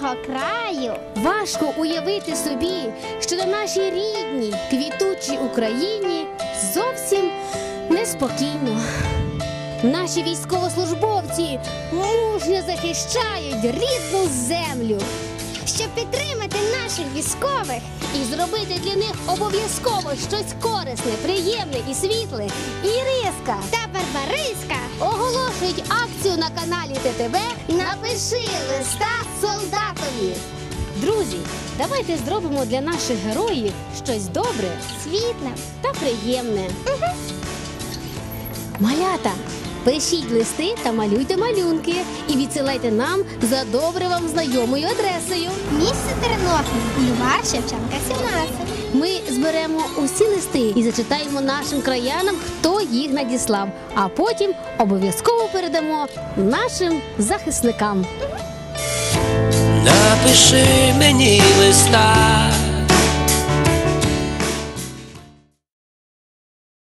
нашого краю. Важко уявити собі, що на нашій рідній, квітучій Україні зовсім неспокійно. Наші військовослужбовці мужньо захищають рідну землю. Щоб підтримати наших військових І зробити для них обов'язково щось корисне, приємне і світле, Іриска та Барбариска оголошують акцію на каналі ТТБ «Напиши листа солдатові». Друзі, давайте зробимо для наших героїв щось добре, світле. та приємне. Малята, пишіть листи та малюйте малюнки і відсилайте нам за добре вам знайомою адресою. Місце Тернопіль, бульвар Шевченка, 17. Ми зберемо усі листи і зачитаємо нашим краянам, хто їх надіслав, а потім обов'язково передамо нашим захисникам. Напиши мені листа,